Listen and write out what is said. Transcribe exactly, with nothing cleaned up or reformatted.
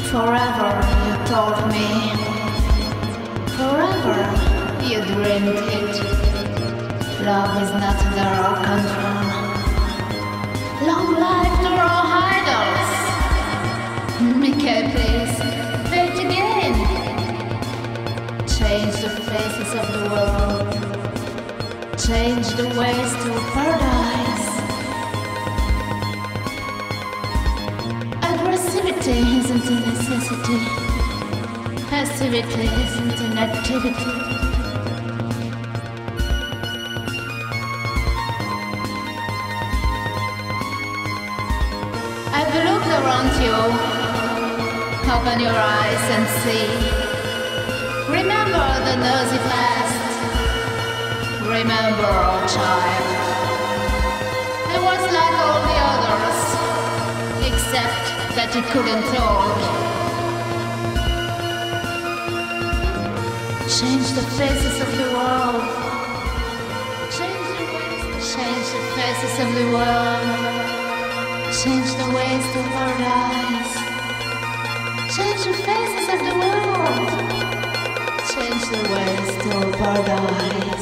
Forever, you told me. Forever, you dreamed it. Love is not the rock and roll. Long life to our idols. Mickey, please, fade again. Change the faces of the world. Change the ways to paradise. Aggressivity isn't a necessity. Passivity isn't an activity. Have a look around you. Open your eyes and see. Remember the nosy past. Remember our child. He was like all the others, except that he couldn't talk. Change the faces of the world. Change the ways. Change the faces of the world. Change the ways to paradise. Change the faces of the world. Change the ways to paradise.